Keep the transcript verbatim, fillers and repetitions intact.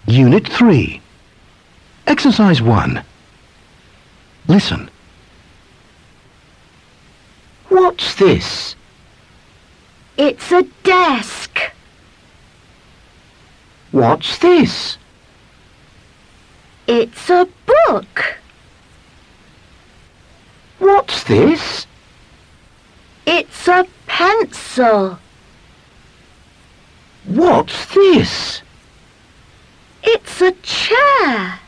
Unit three. Exercise one. Listen. What's this? It's a desk. What's this? It's a book. What's this? It's a pencil. What's this? It's a chair.